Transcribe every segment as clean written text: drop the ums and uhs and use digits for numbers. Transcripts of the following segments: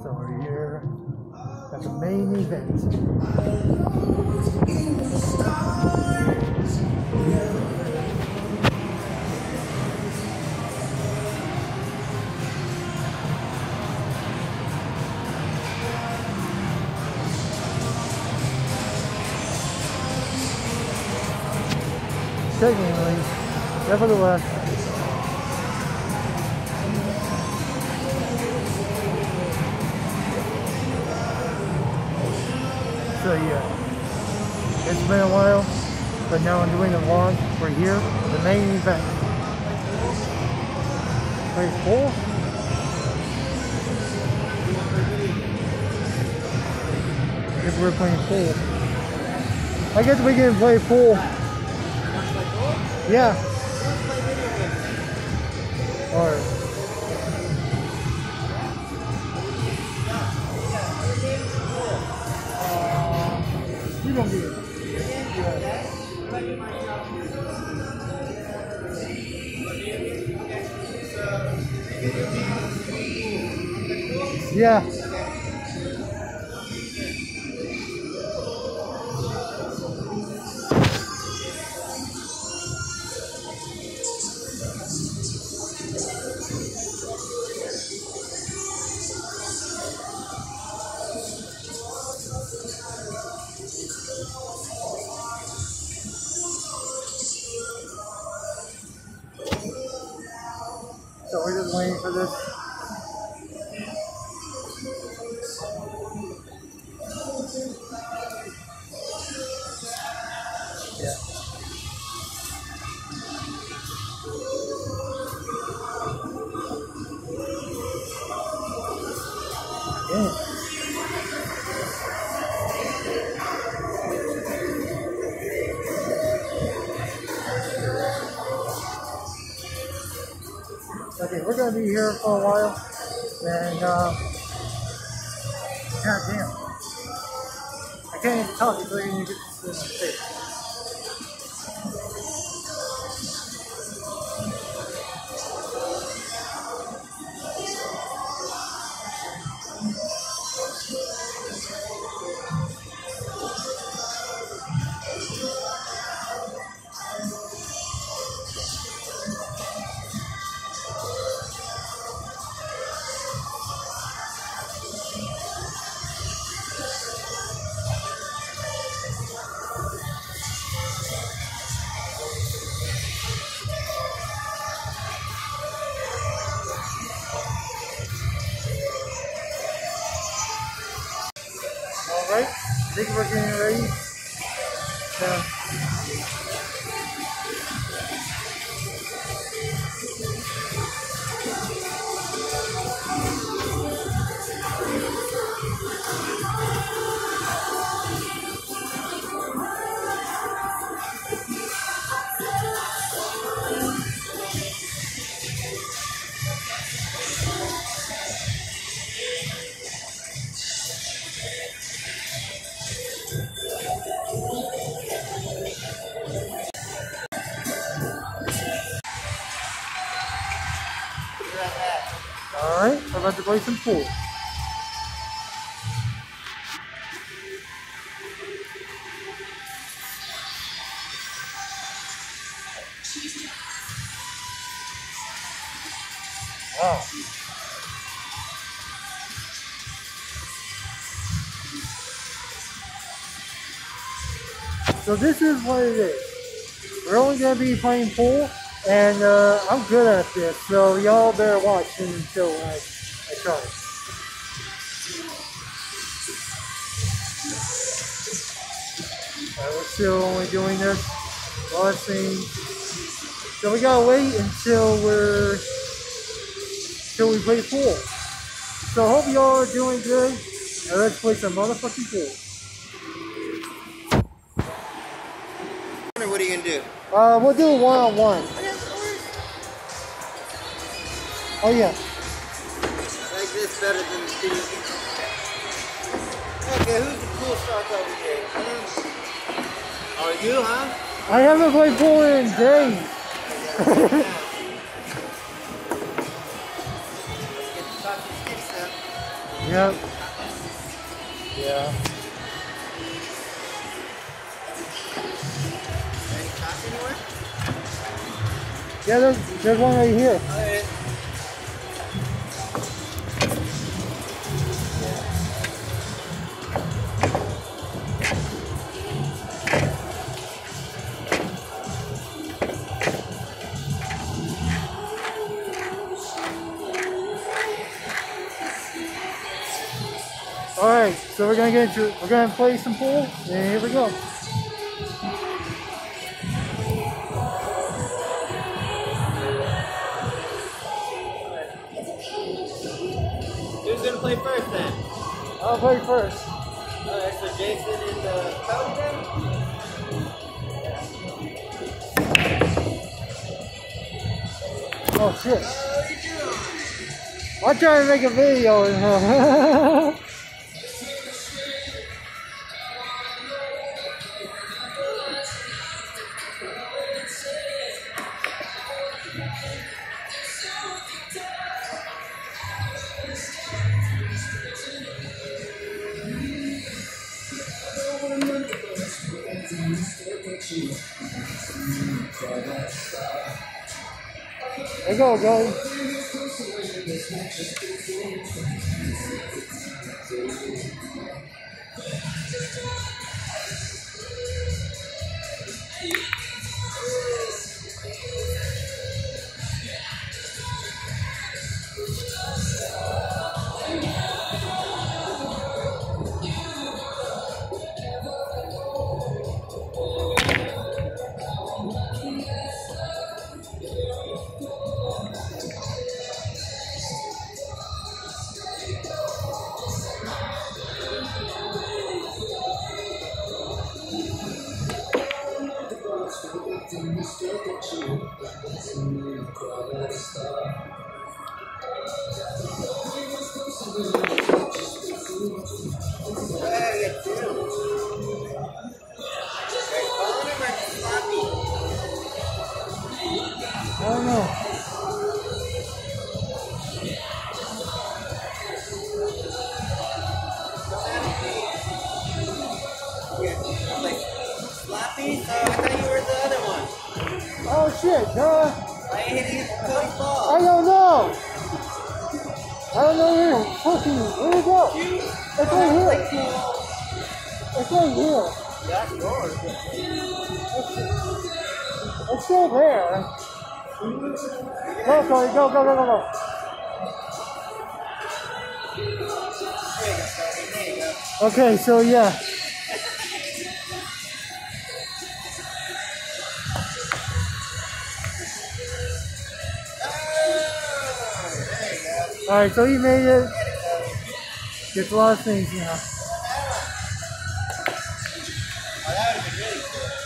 So we're here at the main event. Technically, nevertheless, so yeah, it's been a while, but now I'm doing a vlog. We're here, the main event. Wait, pool? I guess we're playing pool. I guess we can play pool. Yeah. Alright. You don't do it. Yeah. So we're just waiting for this. Yeah. Yeah. Okay, we're gonna be here for a while, and goddamn, I can't even talk until you get this in my face. Alright, I think we're getting ready. So, alright, we're about to play some pool. Wow. So this is what it is. We're only going to be playing pool, and I'm good at this, so y'all better watch until I try it. We're still only doing this, watching. So we gotta wait until we play pool. So hope y'all are doing good, and let's play some motherfucking pool. What are you gonna do? We'll do it one-on-one. Oh yeah. I like this better than the two. Okay, who's the cool shark over here? Oh, you, huh? I haven't played pool in days. Get the talking sticks now. Yep. Yeah. Any cops anywhere? Yeah, there's one right here. Okay. All right, so we're gonna play some pool, and here we go. Who's gonna play first then? I'll play first. Alright, so Jason is Cody then? Oh shit! I'm trying to make a video. There you go, guys. I don't know. Sloppy? I thought you were the other one. Oh shit, Why are you hitting Cody's ball? I don't know. I don't know where. Fucking, where'd it go? It's right here. It's right here. That's yours. It's still there. Go, Cody, go, go, go, go, go. There you go, Cody. There you go. Okay, so yeah. Alright, so you made it. It's a lot of things, you know. Oh, that would have been really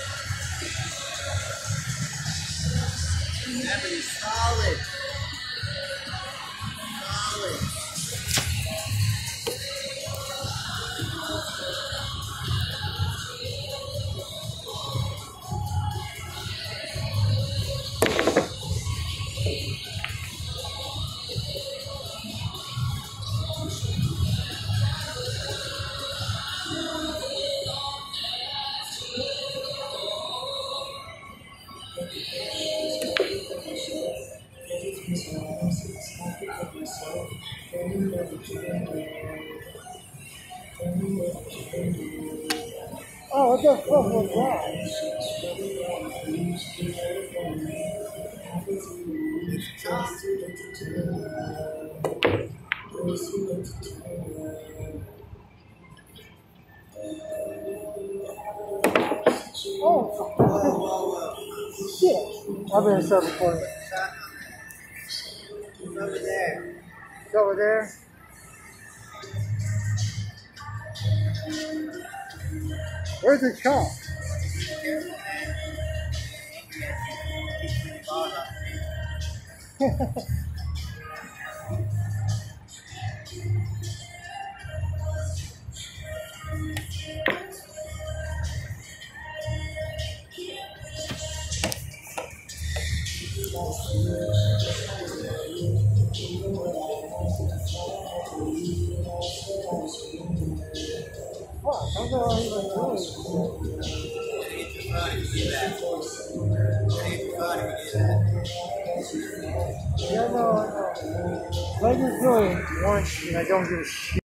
cool. That would be solid. Solid. Oh, what the fuck was that? Oh, shit. I'm gonna start recording. It's over there. It's over there. Where's the chop? Fuck, I'm not even doing it. Yeah, no, I know. I just do it once and I don't give a shit.